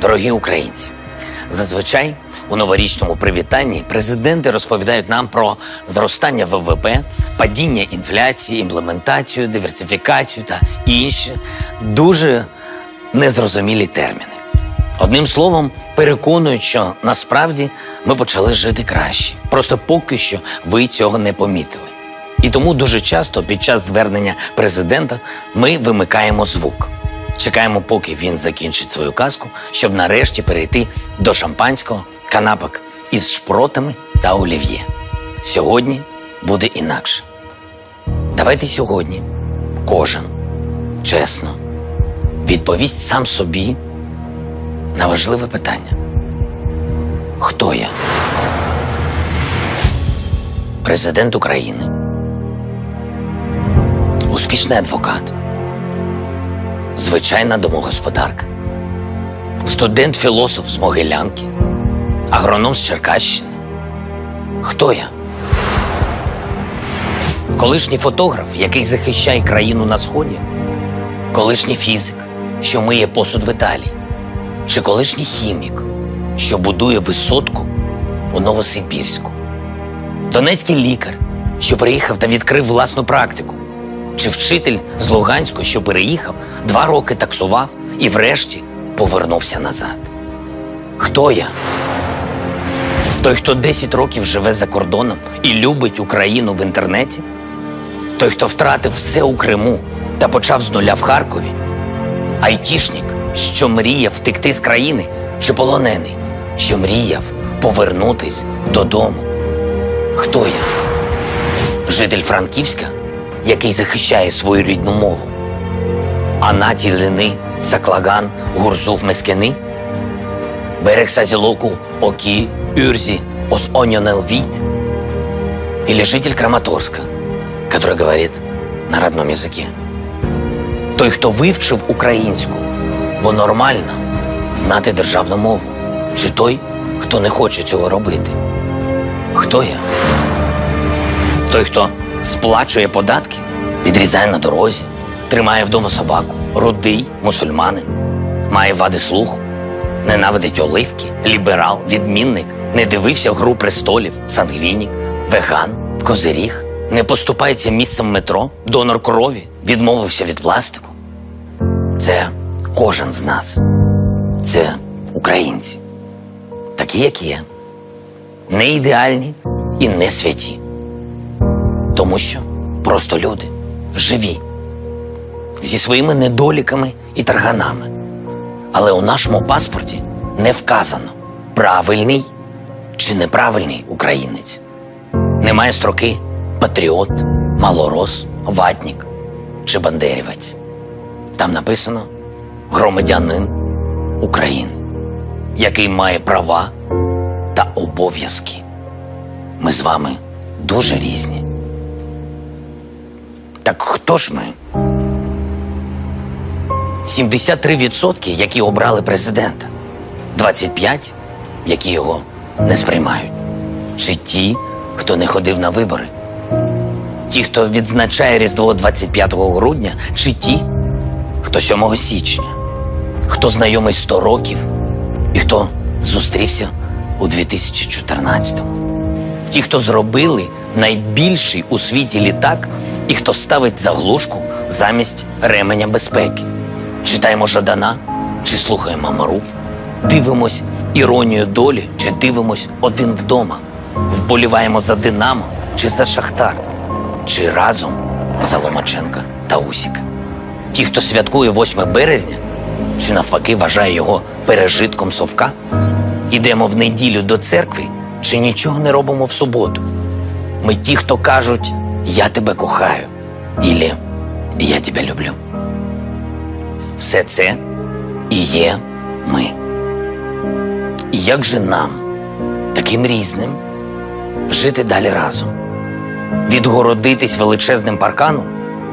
Дорогі українці, зазвичай у новорічному привітанні президенти розповідають нам про зростання ВВП, падіння інфляції, імплементацію, диверсифікацію та інші дуже незрозумілі терміни. Одним словом, переконують, що насправді ми почали жити краще. Просто поки що ви цього не помітили. І тому дуже часто під час звернення президента ми вимикаємо звук. Чекаємо, поки він закінчить свою казку, щоб нарешті перейти до шампанського, канапок із шпротами та олів'є. Сьогодні буде інакше. Давайте сьогодні кожен чесно відповість сам собі на важливе питання. Хто я? Президент України. Успішний адвокат. Звичайна домогосподарка. Студент-філософ з Могилянки. Агроном з Черкащини. Хто я? Колишній фотограф, який захищає країну на Сході? Колишній фізик, що миє посуд в Італії? Чи колишній хімік, що будує висотку у Новосибірську? Донецький лікар, що приїхав та відкрив власну практику? Чи вчитель з Луганську, що переїхав, 2 роки таксував і врешті повернувся назад? Хто я? Той, хто 10 років живе за кордоном і любить Україну в інтернеті? Той, хто втратив все у Криму та почав з нуля в Харкові? Айтішник, що мріяв втекти з країни? Чи полонений, що мріяв повернутись додому? Хто я? Житель Франківська, який захищає свою рідну мову? Анаті Лини, Саклаган, Гурзуф Мескени? Берег Сазілоку, Оки, Юрзи, Ос-Оньонел Вит? Или житель Краматорска, который говорит на родном языке? Той, хто вивчив українську, бо нормально знати державну мову? Чи той, хто не хоче цього робити? Хто я? Той, хто сплачує податки, підрізає на дорозі, тримає вдома собаку, рудий, мусульманин, має вади слуху, ненавидить оливки, ліберал, відмінник, не дивився «Гру престолів», сангвінік, веган, козиріг, не поступається місцем метро, донор крові, відмовився від пластику. Це кожен з нас. Це українці. Такі, як є. Не ідеальні і не святі. Тому що просто люди, живі, зі своїми недоліками і тарганами. Але у нашому паспорті не вказано, правильний чи неправильний українець. Немає строки патріот, малорос, ватнік чи бандерівець. Там написано громадянин України, який має права та обов'язки. Ми з вами дуже різні. Так хто ж ми? 73%, які обрали президента. 25%, які його не сприймають. Чи ті, хто не ходив на вибори? Ті, хто відзначає Різдво 25 грудня? Чи ті, хто 7 січня? Хто знайомий 100 років? І хто зустрівся у 2014-му? Ті, хто зробили найбільший у світі літак і хто ставить заглушку замість ременя безпеки? Читаємо Жадана чи слухаємо Маруф? Дивимось «Іронію долі» чи дивимось «Один вдома»? Вболіваємо за «Динамо» чи за «Шахтар»? Чи разом за Ломаченка та Усіка? Ті, хто святкує 8 березня, чи навпаки вважає його пережитком совка? Ідемо в неділю до церкви, чи нічого не робимо в суботу? Ми ті, хто кажуть «Я тебе кохаю» ілі «Я тебе люблю». Все це і є ми. І як же нам, таким різним, жити далі разом? Відгородитись величезним парканом?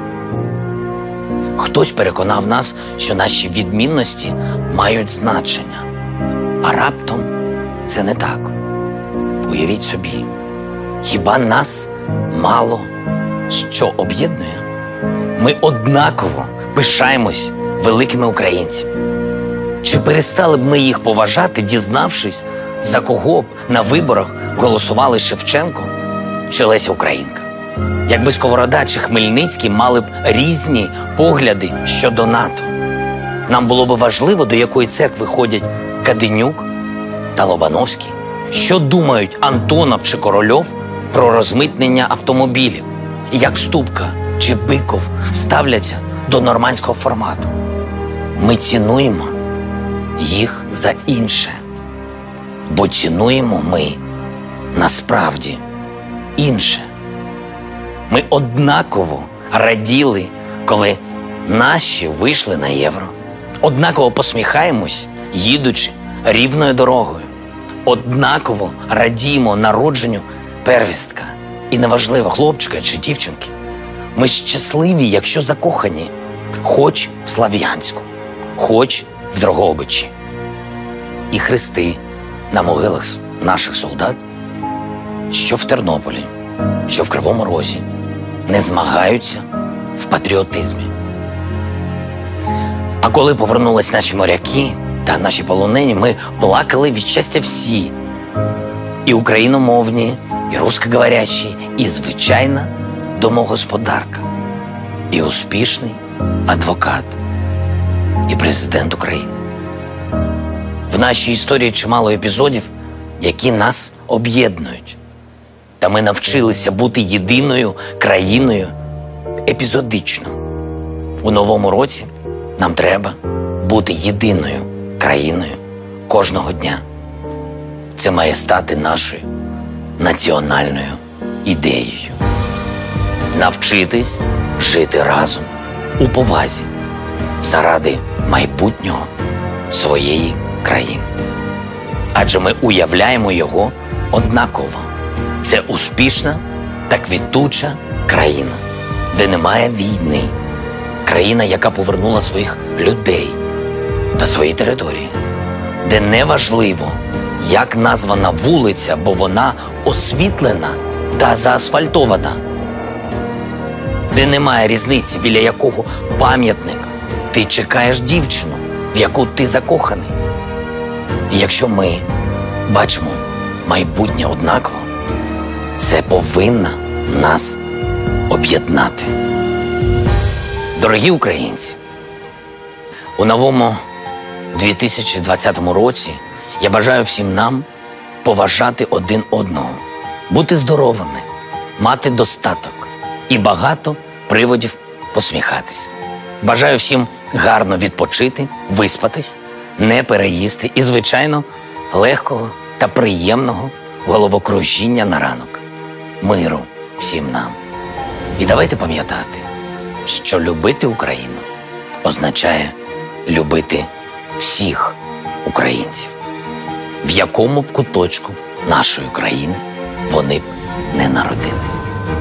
Хтось переконав нас, що наші відмінності мають значення. А раптом це не так. Уявіть собі, хіба нас мало що об'єднує? Ми однаково пишаємось великими українцями. Чи перестали б ми їх поважати, дізнавшись, за кого б на виборах голосували Шевченко чи Леся Українка? Якби Сковорода чи Хмельницький мали б різні погляди щодо НАТО. Нам було б важливо, до якої церкви ходять Каденюк та Лобановський. Що думають Антонов чи Корольов про розмитнення автомобілів? І як Ступка чи Биков ставляться до нормандського формату? Ми цінуємо їх за інше. Бо цінуємо ми насправді інше. Ми однаково раділи, коли наші вийшли на євро. Однаково посміхаємось, їдучи рівною дорогою. Однаково радіємо народженню первістка. І неважливо, хлопчика чи дівчинки. Ми щасливі, якщо закохані. Хоч в Слов'янську, хоч в Дрогобичі. І хрести на могилах наших солдат, що в Тернополі, що в Кривому Розі, не змагаються в патріотизмі. А коли повернулись наші моряки та наші полонені, ми плакали від щастя всі. І україномовні, і русскоговорячі, і звичайна домогосподарка, і успішний адвокат, і президент України. В нашій історії чимало епізодів, які нас об'єднують. Та ми навчилися бути єдиною країною епізодично. У новому році нам треба бути єдиною країною кожного дня. Це має стати нашою національною ідеєю. Навчитись жити разом у повазі заради майбутнього своєї країни. Адже ми уявляємо його однаково. Це успішна та квітуча країна, де немає війни. Країна, яка повернула своїх людей та свої території. Де не важливо, як названа вулиця, бо вона освітлена та заасфальтована. Де немає різниці, біля якого пам'ятника ти чекаєш дівчину, в яку ти закоханий. І якщо ми бачимо майбутнє однаково, це повинно нас об'єднати. Дорогі українці, у новому 2020 році я бажаю всім нам поважати один одного, бути здоровими, мати достаток і багато приводів посміхатись. Бажаю всім гарно відпочити, виспатись, не переїсти і, звичайно, легкого та приємного головокружіння на ранок. Миру всім нам. І давайте пам'ятати, що любити Україну означає любити всіх українців. В якому б куточку нашої країни вони б не народились.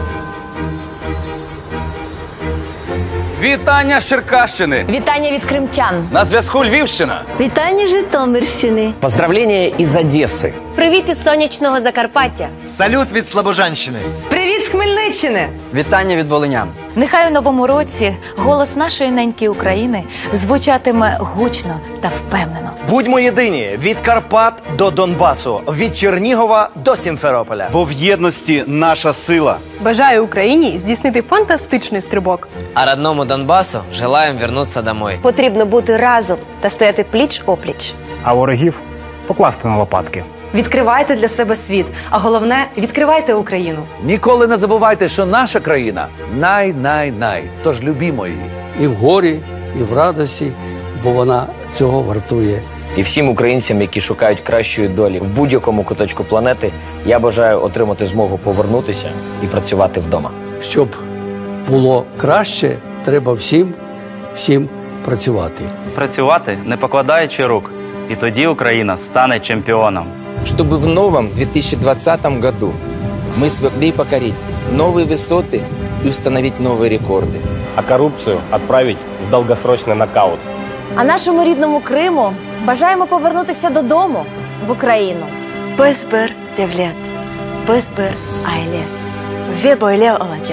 Вітання з Черкащини! Вітання від кримчан. На зв'язку Львівщина! Вітання Житомирщини. Поздравления из Одессы. Привіт із сонячного Закарпаття. Салют від Слобожанщини. Привіт з Хмельниччини. Вітання від волинян. Нехай у новому році голос нашої неньки України звучатиме гучно та впевнено. Будьмо єдині від Карпат до Донбасу, від Чернігова до Сімферополя. Бо в єдності наша сила. Бажаю Україні здійснити фантастичний стрибок. А родному Донбасу желаємо вернутися домой. Потрібно бути разом та стояти пліч-опліч. А ворогів покласти на лопатки. Відкривайте для себе світ, а головне, відкривайте Україну. Ніколи не забувайте, що наша країна най-най-най, тож любімо її. І в горі, і в радості, бо вона цього вартує. І всім українцям, які шукають кращої долі в будь-якому куточку планети, я бажаю отримати змогу повернутися і працювати вдома. Щоб було краще, треба всім працювати. Працювати, не покладаючи рук. І тоді Україна стане чемпіоном. Чтобы в новом 2020 году мы смогли покорить новые высоты и установить новые рекорды. А коррупцию отправить в долгосрочный нокаут. А нашому рідному Криму бажаємо повернутися додому, в Україну. Безбер девлет, безбер айле, ve böyle olacak.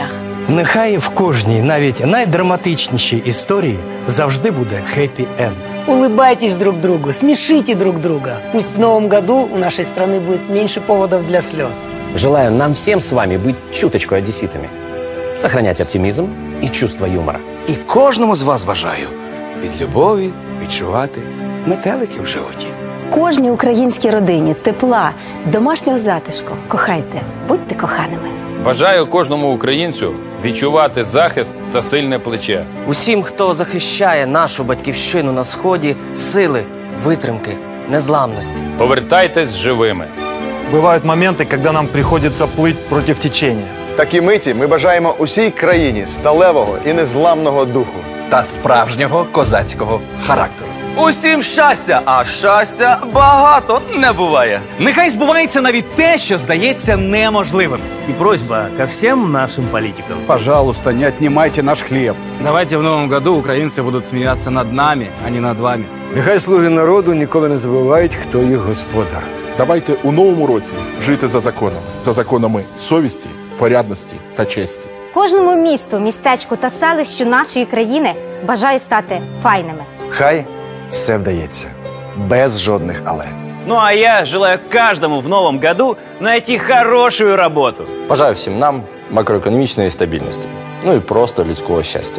Нехай в кожній, навіть найдраматичнішій історії завжди буде хеппі-енд. Улыбайтесь друг другу, смешите друг друга. Пусть в новом году у нашей страны будет меньше поводов для слез. Желаю нам всем с вами быть чуточку одесситами. Сохранять оптимизм и чувство юмора. І кожному з вас бажаю від любові відчувати метелики в животі. Кожній українській родині тепла, домашнього затишку. Кохайте, будьте коханими. Бажаю кожному українцю відчувати захист та сильне плече. Усім, хто захищає нашу батьківщину на Сході, сили, витримки, незламності. Повертайтесь живими. Бывают моменты, когда нам приходится плыть против течения. В такій миті ми бажаємо усій країні сталевого і незламного духу. Та справжнього козацького характеру. Усім щастя, а щастя багато не буває. Нехай збувається навіть те, що здається неможливим. И просьба ко всем нашим политикам. Пожалуйста, не отнимайте наш хлеб. Давайте в новом году українці будуть сміятися над нами, а не над вами. Нехай слуги народу ніколи не забувають, хто їх господар. Давайте у новому році жити за законами совісті, порядності та честі. Кожному місту, містечку та селищу нашої країни бажаю стати файними. Хай все вдається. Без жодних «але». Ну а я желаю каждому в новом году найти хорошую работу. Бажаю всім нам макроекономічної стабільності. Ну і просто людського щастя.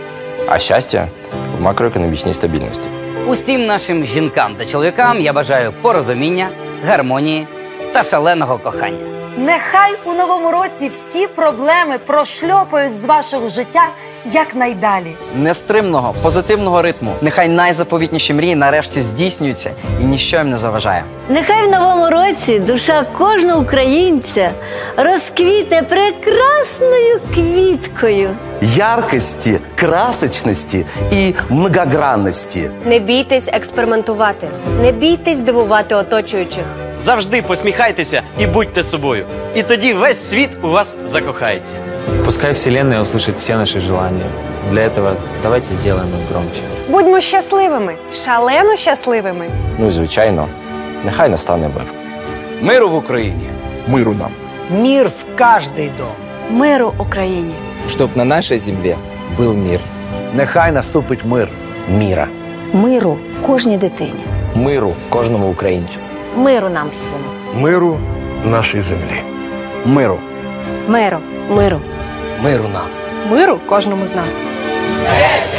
А щастя в макроекономічній стабільності. Усім нашим жінкам та чоловікам я бажаю порозуміння, гармонії та шаленого кохання. Нехай у новому році всі проблеми прошльопають з вашого життя якнайдалі. Нестримного, позитивного ритму. Нехай найзаповітніші мрії нарешті здійснюються і ніщо їм не заважає. Нехай в новому році душа кожного українця розквітне прекрасною квіткою. Яркості, красочності і многогранності. Не бійтесь експериментувати, не бійтесь дивувати оточуючих. Завжди посміхайтеся і будьте собою. І тоді весь світ у вас закохається. Пускай Вселенная услышит все наши желания. Для этого давайте сделаем их громче. Будьмо щасливими, шалено щасливими. Ну і звичайно, нехай настане мир. Миру в Україні. Миру нам. Мир в каждый дом. Миру Україні. Щоб на нашій землі був мир. Нехай наступить мир. Міра. Миру кожній дитині. Миру кожному українцю. Миру нам всім. Миру нашій землі. Миру. Миру. Миру. Миру нам. Миру кожному з нас. Геть!